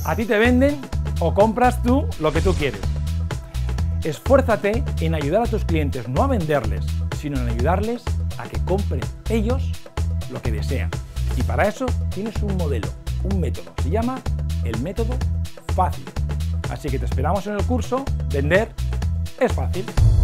A ti te venden o compras tú lo que tú quieres. Esfuérzate en ayudar a tus clientes, no a venderles, sino en ayudarles a que compren ellos lo que desean. Y para eso tienes un modelo, un método. Se llama el método fácil. Así que te esperamos en el curso Vender es fácil.